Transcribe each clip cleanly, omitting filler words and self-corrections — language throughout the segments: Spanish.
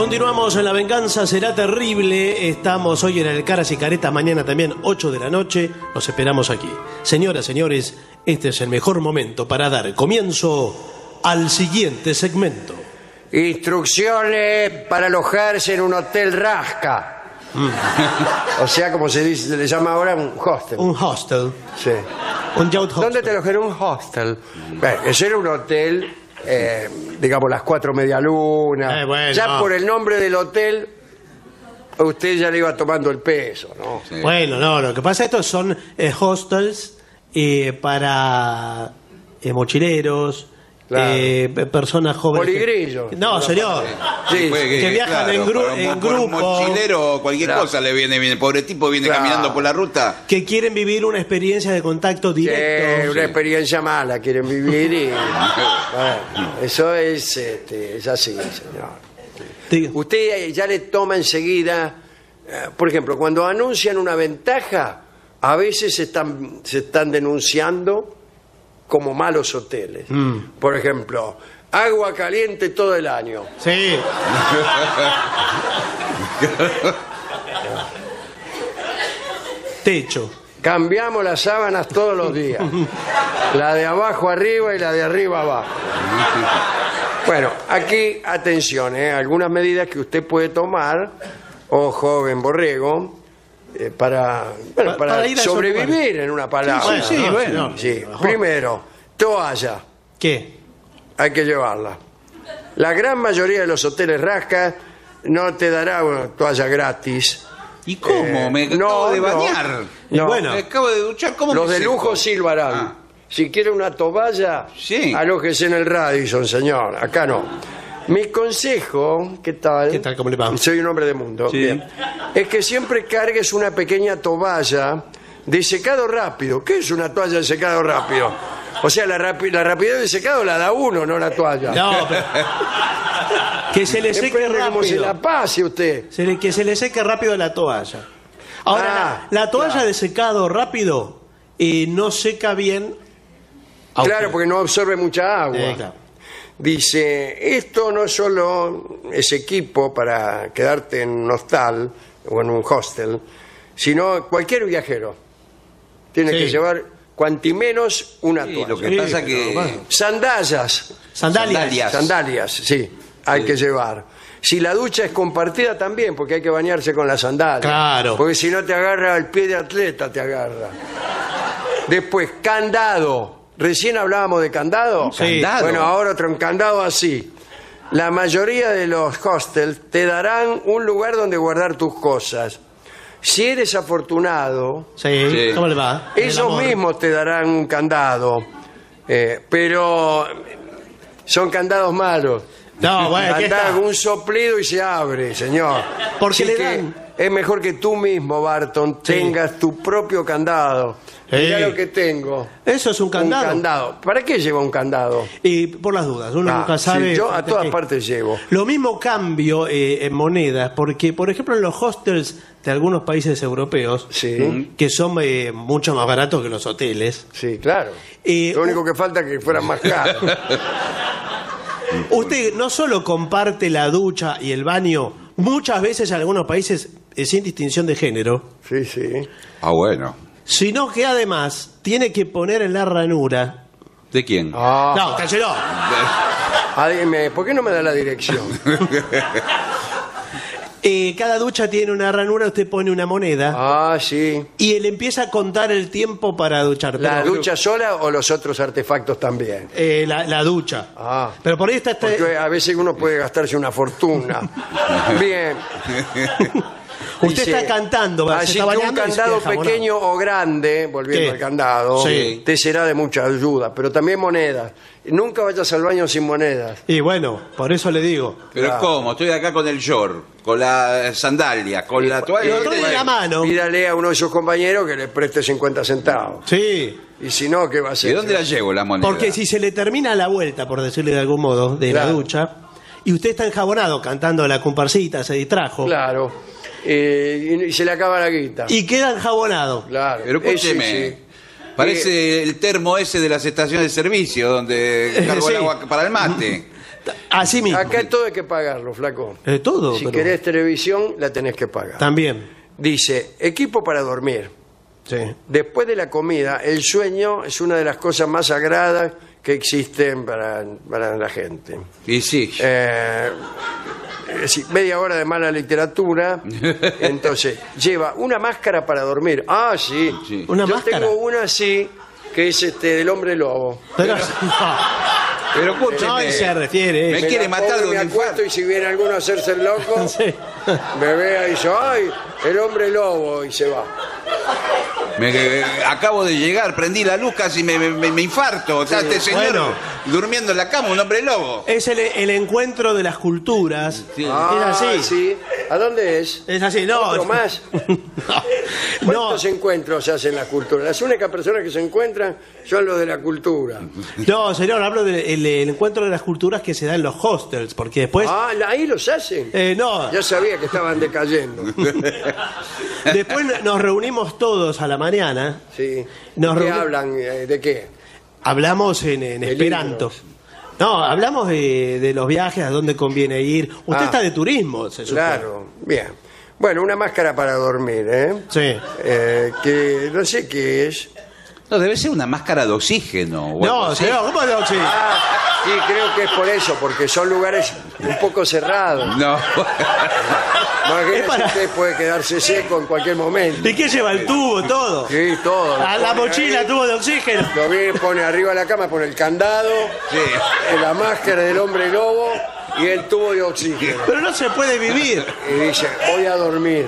Continuamos en La Venganza Será Terrible. Estamos hoy en el Caras y Caretas, mañana también 8 de la noche. Los esperamos aquí. Señoras, señores, este es el mejor momento para dar comienzo al siguiente segmento. Instrucciones para alojarse en un hotel rasca. O sea, como se dice, se le llama ahora un hostel. Un hostel. Sí. Un yacht hostel. ¿Dónde te alojé en un hostel? Bueno, ese era un hotel, digamos, las 4 medialunas. Bueno. Ya por el nombre del hotel, usted ya le iba tomando el peso, ¿no? Sí. Bueno, no, lo que pasa es que estos son hostels para mochileros, claro. Personas jóvenes. Poligrillos. No, señor. Sí, que viajan claro, en grupo. Mochilero, cualquier Claro. cosa le viene bien. El pobre tipo viene Claro. caminando por la ruta. Que quieren vivir una experiencia de contacto directo. Una experiencia mala quieren vivir y... Bueno, eso es así, señor. Sí. Usted ya le toma enseguida, por ejemplo, cuando anuncian una ventaja, a veces se están denunciando como malos hoteles. Por ejemplo, agua caliente todo el año. Sí. Techo. Cambiamos las sábanas todos los días. La de abajo arriba y la de arriba abajo. Bueno, aquí, atención, algunas medidas que usted puede tomar, joven borrego, para ir a sobrevivir, en una palabra. Sí, ¿no? bueno. Sí. Primero, toalla. ¿Qué? Hay que llevarla. La gran mayoría de los hoteles rascas no te dará una toalla gratis. ¿Y cómo? Me acabo de bañar. No. Bueno. Me acabo de duchar. ¿Cómo Los me de seco? lujo sí lo harán. Ah. Si quiere una toalla, Sí. alójese en el Radisson, señor. Acá no. Mi consejo, ¿qué tal? ¿Qué tal? ¿Cómo le va? Soy un hombre de mundo. Sí. Bien. Es que siempre cargues una pequeña toalla de secado rápido. ¿Qué es una toalla de secado rápido? O sea, la rapidez de secado la da uno, no la toalla. No, pero... Que se le seque Depende cómo se la rápido. pase usted. Que se le seque rápido la toalla. Ahora, la toalla claro. de secado rápido no seca bien. Claro, porque no absorbe mucha agua. Claro. Dice, esto no solo es equipo para quedarte en un hostal o en un hostel, sino cualquier viajero tiene Sí. que llevar cuanti menos una Sí, toalla. lo que Sí, pasa pero que... bueno. Sandalias, Sandalias. sandalias, sí, hay que llevar. Si la ducha es compartida también, porque hay que bañarse con las sandalias. Claro. Porque si no te agarra el pie de atleta, te agarra. Después, candado. Recién hablábamos de candado. Sí. Candado. Bueno, ahora otro candado así. La mayoría de los hostels te darán un lugar donde guardar tus cosas. Si eres afortunado, Sí. Sí. ¿Cómo le va? El ellos amor. mismos te darán un candado. Pero son candados malos. No, bueno, ¿qué Andá está? con un soplido y se abre, señor. Porque Así le que dan- es mejor que tú mismo, Barton, tengas tu propio candado. Sí. Mirá lo que tengo. Eso es un candado. Un candado. ¿Para qué lleva un candado? Y por las dudas, uno nunca Sí, sabe. yo a todas partes llevo. Lo mismo cambio en monedas, porque, por ejemplo, en los hostels de algunos países europeos, Sí, que son mucho más baratos que los hoteles, sí, claro. Eh, Lo único que falta es que fueran más caros. usted no solo comparte la ducha y el baño, muchas veces en algunos países sin distinción de género, Sí, sí. Ah, bueno. sino que además tiene que poner en la ranura. ¿De quién? No, cállelo. Dime, ¿por qué no me da la dirección? Cada ducha tiene una ranura, usted pone una moneda Ah, sí. y él empieza a contar el tiempo para duchar. ¿La Pero- ducha sola o los otros artefactos también? La ducha. Ah. Pero por ahí está este... Porque a veces uno puede gastarse una fortuna. Bien. Usted Dice, está cantando, se así está que un bañando y se candado queda jabonado. pequeño o grande, volviendo ¿Qué? al candado, Sí. te será de mucha ayuda, pero también monedas. Nunca vayas al baño sin monedas. Y bueno, por eso le digo. Pero Claro. ¿cómo? Estoy acá con el short, con la sandalia, con la toalla. Lo trae de la mano. Pídale a uno de sus compañeros que le preste 50 centavos. Sí. Y si no, ¿qué va a ¿Y hacer? dónde la llevo la moneda? Porque si se le termina la vuelta, por decirle de algún modo, de Claro. la ducha, y usted está enjabonado cantando la comparsita, se distrajo, Claro. Y se le acaba la guita. y queda enjabonado. Claro. Pero escúcheme. Sí. Parece el termo ese de las estaciones de servicio donde cargo Sí. el agua para el mate. Así mismo. Acá todo hay que pagarlo, flaco. Todo. Si pero querés televisión, la tenés que pagar. también. Dice, equipo para dormir. Sí. Después de la comida, el sueño es una de las cosas más sagradas que existen para la gente. Y sí. Media hora de mala literatura, entonces lleva una máscara para dormir. Ah, sí. Sí. ¿Una Yo máscara? tengo una así, que es del hombre lobo. Pero, Pero no, escúcheme. se refiere. Me Me quiere la matar pongo y de me un acuesto infarto. y si viene alguno a hacerse el loco, Sí. me ve y dice, ¡ay, el hombre lobo! Y se va. Acabo de llegar, prendí la luz, casi me infarto. Está este señor Bueno. durmiendo en la cama, un hombre lobo. Es el encuentro de las culturas. Sí. Ah, Es así. sí. ¿A dónde es? Es así, no. ¿Otro más? No. ¿Cuántos encuentros se hacen en la cultura? Las únicas personas que se encuentran son los de la cultura. No, señor, hablo del encuentro de las culturas que se da en los hostels, porque después... Ah, ahí los hacen. no, Ya sabía que estaban decayendo. después nos reunimos todos a la mañana, Sí. Nos ¿Qué reuni- hablan? ¿De qué? hablamos en esperanto. libros. No, hablamos de los viajes, a dónde conviene ir. Usted Ah. está de turismo, se supone. Claro, bien. Bueno, una máscara para dormir, ¿eh? Sí. Que no sé qué es. No, debe ser una máscara de oxígeno. o algo No, así. señor, ¿cómo no? Sí. Ah, sí, creo que es por eso, porque son lugares un poco cerrados. No. Imagínese, Es para- usted puede quedarse seco en cualquier momento. ¿Y qué lleva el tubo, todo? Sí, todo. A la Pone mochila, ahí, tubo de oxígeno. Lo viene, pone arriba de la cama, pone el candado, Sí. la máscara del hombre lobo y el tubo de oxígeno. Pero no se puede vivir. Y dice, voy a dormir.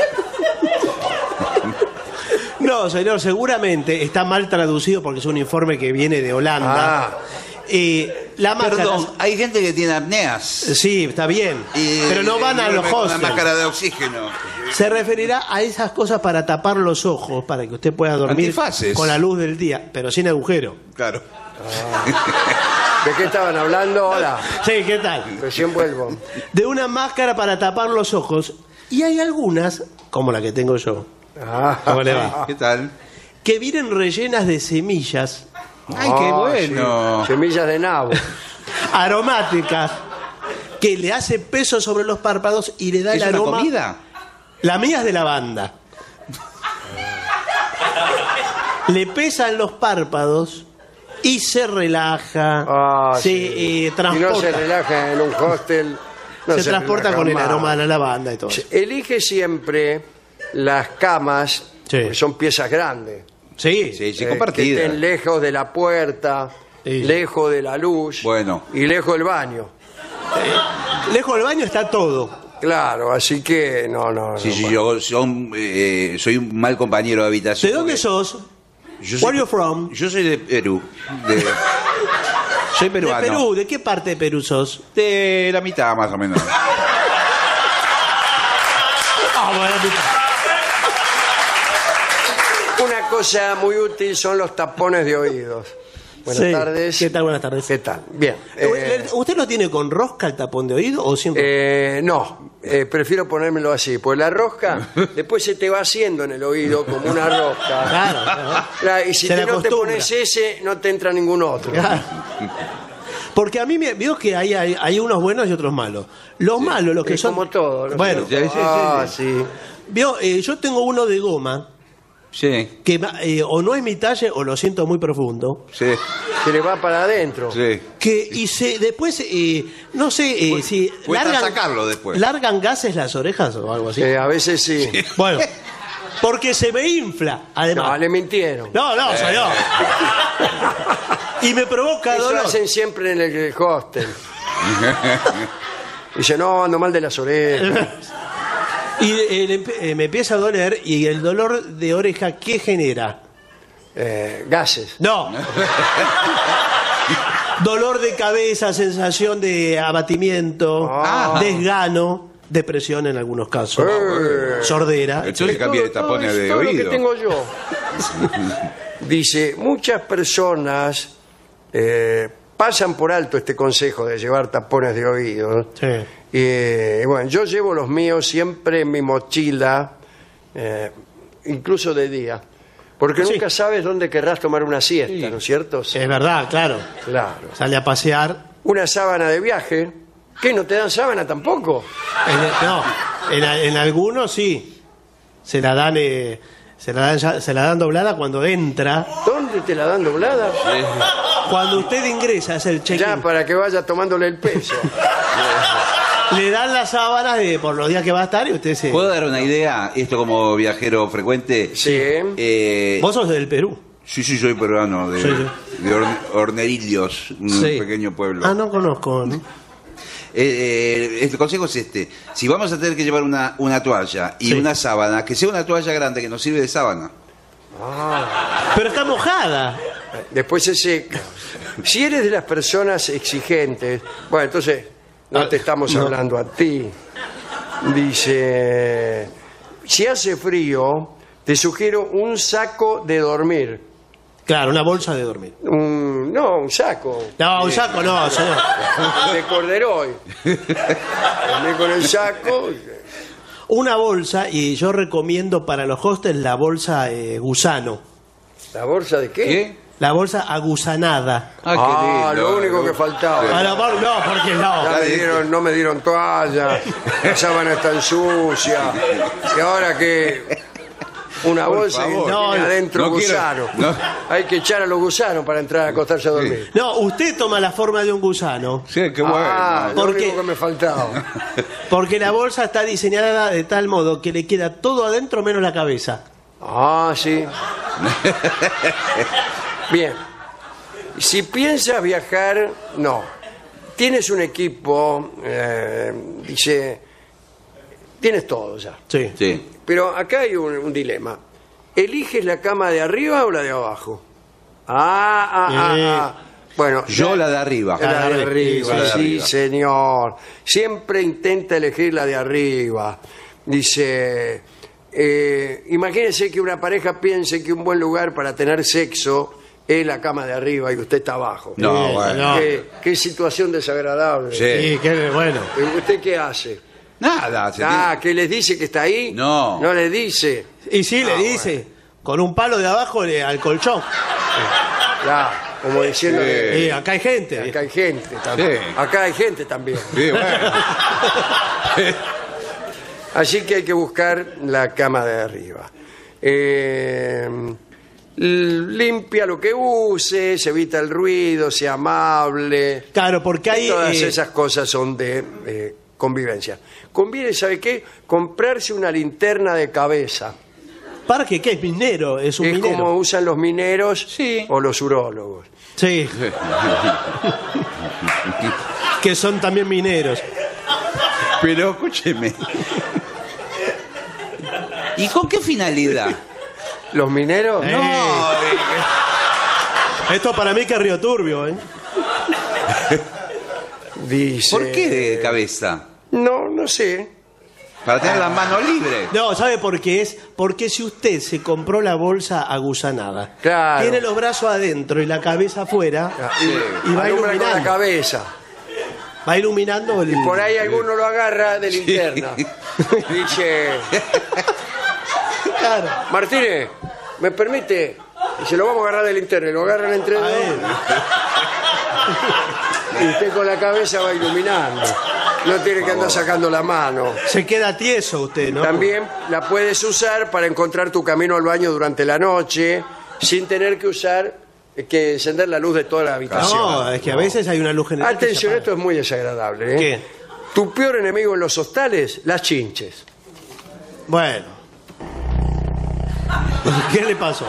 No, señor, seguramente está mal traducido porque es un informe que viene de Holanda. Ah. La máscara... Perdón, hay gente que tiene apneas. Sí, está bien. Y- Pero no van a los Una hostels. máscara de oxígeno. Se referirá a esas cosas para tapar los ojos, para que usted pueda dormir Antifaces. con la luz del día, pero sin agujero. Claro. ¿De qué estaban hablando? Hola, Sí, ¿qué tal? recién vuelvo. De una máscara para tapar los ojos. Y hay algunas, como la que tengo yo, Ah. ¿cómo le va? ¿Qué tal? Que vienen rellenas de semillas Ay, qué bueno. sí. Semillas de nabo. aromáticas que le hace peso sobre los párpados y le da ¿Es el una aroma. comida? La mía es de lavanda. Le pesan los párpados y se relaja, Ah, se sí. Y no se transporta, relaja en un hostel. no se transporta relaja con el más. aroma de la lavanda y todo. Elige siempre las camas, Sí. que son piezas grandes. Sí, Sí, sí, que compartida. estén lejos de la puerta, Sí. lejos de la luz Bueno. y lejos del baño. lejos del baño está todo. Claro, así que no. Sí, no, sí, bueno. yo soy un mal compañero de habitación. ¿De dónde porque sos? yo Where you from? Yo soy de Perú. Soy peruano. De Perú. ¿De qué parte de Perú sos? De la mitad, más o menos. Ah, bueno, Una cosa muy útil son los tapones de oídos. Buenas sí. tardes. ¿Qué tal? Buenas tardes. ¿Qué tal? Bien. ¿Usted lo tiene con rosca el tapón de oído o sin rosca? No, prefiero ponérmelo así, pues la rosca después se te va haciendo en el oído como una rosca. Claro, claro. Claro, y si Se le no te acostumbra. pones ese, no te entra ningún otro. Claro. Porque a mí me veo que hay unos buenos y otros malos. Los malos, los que Es son... como todo. ¿no? Bueno, Sí, sí, sí. vio, yo tengo uno de goma Sí, que o no es mi talle o lo siento muy profundo. sí, Se le va para adentro. sí. Que y se después no sé si cuesta sacarlo después. largan gases las orejas o algo así. A veces sí. Bueno, porque se me infla, No, además. le mintieron. No, soy yo. Y me provoca Eso dolor. hacen siempre en el hostel. Dice, no, ando mal de las orejas. Y me empieza a doler y el dolor de oreja, ¿qué genera? Gases. No. Dolor de cabeza, sensación de abatimiento, Ah. desgano, depresión en algunos casos, sordera. Entonces cambia de tapones de todo lo que oído. tengo yo. Dice, muchas personas pasan por alto este consejo de llevar tapones de oído. Sí. Y bueno, yo llevo los míos siempre en mi mochila, incluso de día, porque Sí. nunca sabes dónde querrás tomar una siesta, Sí. ¿no es cierto? Es verdad, claro. Claro. Sale a pasear. una sábana de viaje. ¿Qué, no te dan sábana tampoco? No, en algunos sí. Se la dan doblada cuando entra. ¿Dónde te la dan doblada? Cuando usted ingresa, es el check-in. Ya, para que vaya tomándole el peso. Le dan las sábanas por los días que va a estar y usted se... ¿Puedo dar una idea? Esto como viajero frecuente. Sí. Vos sos del Perú. Sí, soy peruano, de Hornerillos, un Sí. pequeño pueblo. Ah, no conozco, ¿no? El consejo es este: si vamos a tener que llevar una toalla y Sí. una sábana, que sea una toalla grande que nos sirve de sábana. Pero está mojada. Después se seca. Si eres de las personas exigentes, bueno, entonces no te estamos hablando a ti. Dice, si hace frío, te sugiero un saco de dormir. Claro, una bolsa de dormir. No, un saco. No, un saco no, señor. De corderoy. Dormir con el saco. Una bolsa, y yo recomiendo para los hostels la bolsa gusano. ¿La bolsa de qué? ¿Qué? La bolsa agusanada. Ah, qué lindo. Lo único que faltaba. No, porque no. No me dieron toalla, la sábana está sucia. Y ahora que una Por bolsa y favor. tiene adentro No quiero- gusano. no. Hay que echar a los gusanos para entrar a acostarse a dormir. No, usted toma la forma de un gusano. Sí, qué bueno. Lo ¿Por qué? único que me faltaba. Porque la bolsa está diseñada de tal modo que le queda todo adentro menos la cabeza. Sí. Bien. Si piensas viajar, no. Tienes un equipo, dice, tienes todo ya. Sí. Sí. Pero acá hay un dilema. ¿Eliges la cama de arriba o la de abajo? Bueno, Yo la de arriba. la de arriba, La de sí, arriba. señor. Siempre intenta elegir la de arriba. Dice, imagínese que una pareja piense que un buen lugar para tener sexo es la cama de arriba y usted está abajo. No, bueno. no. Qué situación desagradable. Sí. Sí, qué bueno. ¿Usted qué hace? Nada. se tiene- ¿Que les dice que está ahí? No. No les dice. Y sí, le dice, con un palo de abajo al colchón. Ya, como diciendo que Acá hay gente. acá hay gente también. Sí. Acá hay gente también. Sí, bueno. Así que hay que buscar la cama de arriba. Limpia lo que uses, evita el ruido, sea amable. Claro, porque hay... Todas esas cosas son de convivencia. Conviene, ¿sabe qué? Comprarse una linterna de cabeza. ¿Para qué? ¿Qué es minero? Es un Es minero. como usan los mineros Sí. o los urólogos. Sí. Que son también mineros. Pero escúcheme. ¿Y con qué finalidad? ¿Los mineros? No. Esto para mí que es Río Turbio, ¿eh? Dice... ¿Por qué de cabeza? No sé. Para tener las manos libres. No, ¿sabe por qué es? Porque si usted se compró la bolsa agusanada, Claro. tiene los brazos adentro y la cabeza afuera, y va Alumbra con la iluminando. cabeza. Va iluminando el... Por ahí alguno lo agarra de linterna. Dice, Claro. Martínez, ¿me permite? Y se lo vamos a agarrar de linterna. Y lo agarran entre A dos. ver. Y usted con la cabeza va iluminando. No tiene que andar sacando la mano. Se queda tieso usted, ¿no? También la puedes usar para encontrar tu camino al baño durante la noche, sin tener que encender la luz de toda la habitación. No, es que a veces hay una luz general. que Atención, se esto es muy desagradable. ¿Qué? Tu peor enemigo en los hostales, las chinches. apaga. Bueno. ¿Qué le pasó?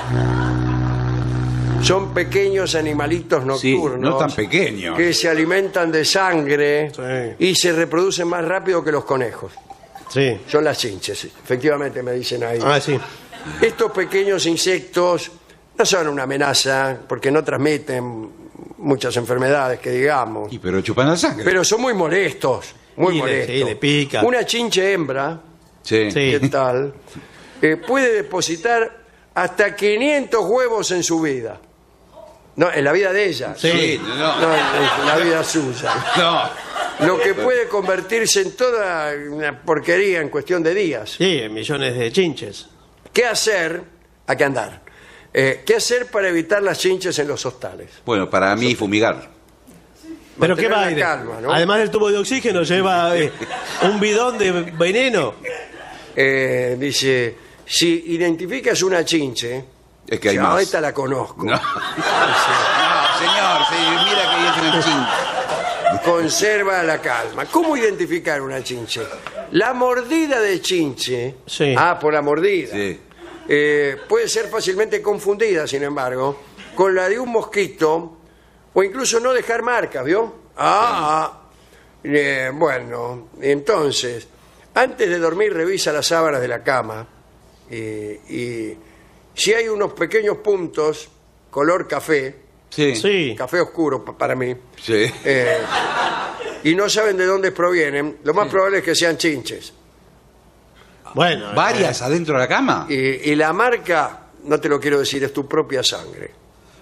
Son pequeños animalitos Sí, nocturnos. no tan pequeños. Que se alimentan de sangre Sí. y se reproducen más rápido que los conejos. Sí. Son las chinches, efectivamente me dicen ahí. Ah, sí. Estos pequeños insectos no son una amenaza porque no transmiten muchas enfermedades, que digamos. Pero chupan la sangre. Pero son muy molestos, muy Sí, molestos. le pican. Una chinche hembra, Sí. Sí. ¿qué tal? Puede depositar hasta 500 huevos en su vida. No, en la vida de ella. Sí. Sí, No, no. en la vida suya. No. Lo que puede convertirse en toda una porquería en cuestión de días. Sí, millones de chinches. ¿Qué hacer? ¿A qué andar? ¿Qué hacer para evitar las chinches en los hostales? Bueno, para mí fumigar. ¿Pero qué mantener va? la calma, ¿no? Además del tubo de oxígeno, lleva un bidón de veneno. Dice, si identificas una chinche, Es que hay ya, más. esta la conozco. No, señor, sí, mira que es una chinche. Conserva la calma. ¿Cómo identificar una chinche? La mordida de chinche, Sí. por la mordida, Sí. puede ser fácilmente confundida, sin embargo, con la de un mosquito o incluso no dejar marcas, ¿vio? Bueno, entonces, antes de dormir revisa las sábanas de la cama y si hay unos pequeños puntos color café, Sí. Sí. café oscuro para mí, Sí. y no saben de dónde provienen, lo más probable es que sean chinches. Bueno. ¿Varias adentro de la cama? Y la marca, no te lo quiero decir, es tu propia sangre.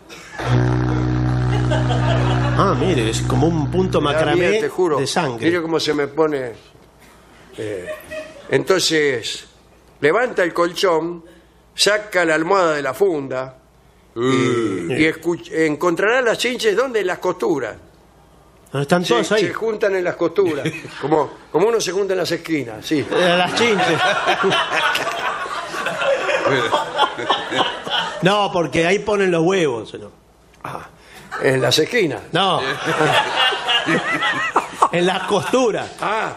Mire, es como un punto macramé Mira, te juro, de sangre. mire cómo se me pone. Entonces, levanta el colchón, saca la almohada de la funda y encontrará las chinches ¿dónde? En las costuras. Están todos ahí. Se juntan en las costuras, como uno se junta en las esquinas, sí. Las chinches. No, porque ahí ponen los huevos. ¿No? En las esquinas. No. En las costuras.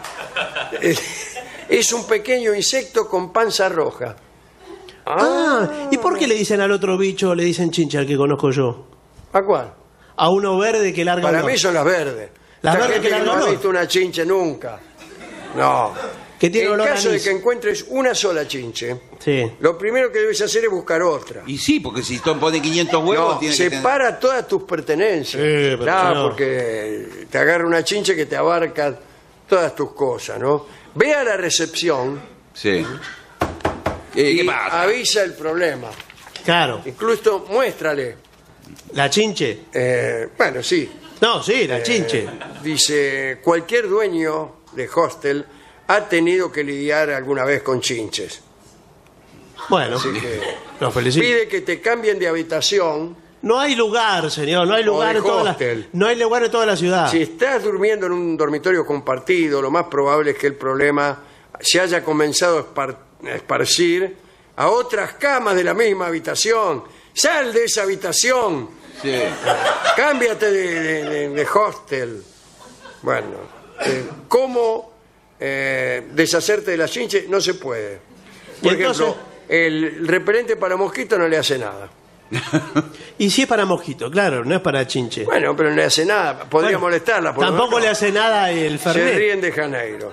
Es un pequeño insecto con panza roja. ¿Y por qué le dicen al otro bicho, le dicen chinche al que conozco yo? ¿A cuál? A uno verde que larga Para olor. mí son las verdes. Las Esta verdes gente que larga no ha olor. visto una chinche nunca. No. Que tiene En olor a caso de anís. que encuentres una sola chinche, Sí. lo primero que debes hacer es buscar otra. Y sí, porque si pone 500 huevos, No, tiene que tener... separa todas tus pertenencias. Sí, pero Claro, si no- porque te agarra una chinche que te abarca todas tus cosas, ¿no? Ve a la recepción Sí. y ¿Qué pasa? avisa el problema. Claro. Incluso muéstrale. La chinche. Bueno, sí. No, sí, la chinche. Dice, cualquier dueño de hostel ha tenido que lidiar alguna vez con chinches. Bueno, Así que los felicito. pide que te cambien de habitación. No hay lugar, señor, no hay lugar de en toda la, hostel. no hay lugar en toda la ciudad. Si estás durmiendo en un dormitorio compartido, lo más probable es que el problema se haya comenzado a esparcir a otras camas de la misma habitación. ¡Sal de esa habitación! Sí. Cámbiate de hostel. Bueno, ¿cómo deshacerte de las chinches? No se puede. Por ¿Y entonces? ejemplo, el repelente para mosquito no le hace nada. Y si es para mosquito, claro, no es para chinche. Bueno, pero no le hace nada. Podría Bueno, molestarla. por lo Tampoco menos. le hace nada el Se Fernet. ríen de Janeiro.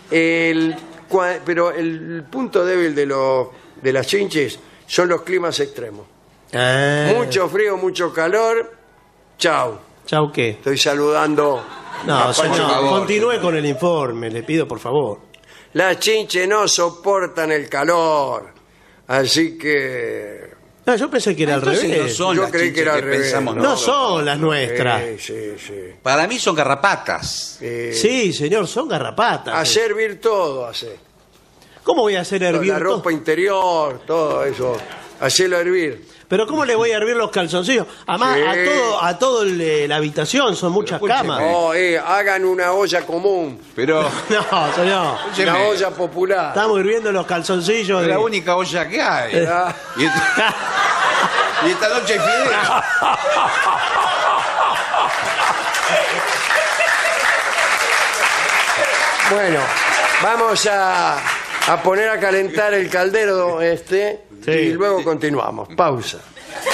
Pero el punto débil de las chinches son los climas extremos. Mucho frío, mucho calor. Chau. Chau, ¿qué? Estoy saludando. No, a Pancho señor, Pavón. continúe con el informe, le pido por favor. Las chinches no soportan el calor. Así que... No, yo pensé que era al Entonces no revés. son Yo las creí que chinches era que al revés, pensamos ¿no? No nosotros. son las nuestras. Sí. Para mí son garrapatas. Sí, señor, son garrapatas. A servir todo, hace. ¿Cómo voy a hacer hervir La ropa todo? interior, todo eso. Hacelo hervir. Pero ¿cómo le voy a hervir los calzoncillos? Además, Sí. a todo la habitación son muchas escúcheme. camas. Oh, hagan una olla común. Pero No, señor. Escúcheme. Una olla popular. Estamos hirviendo los calzoncillos. es de- la única olla que hay. Ah, Y esta noche hay fideos. Bueno, vamos a poner a calentar el caldero Sí. y luego continuamos. Pausa.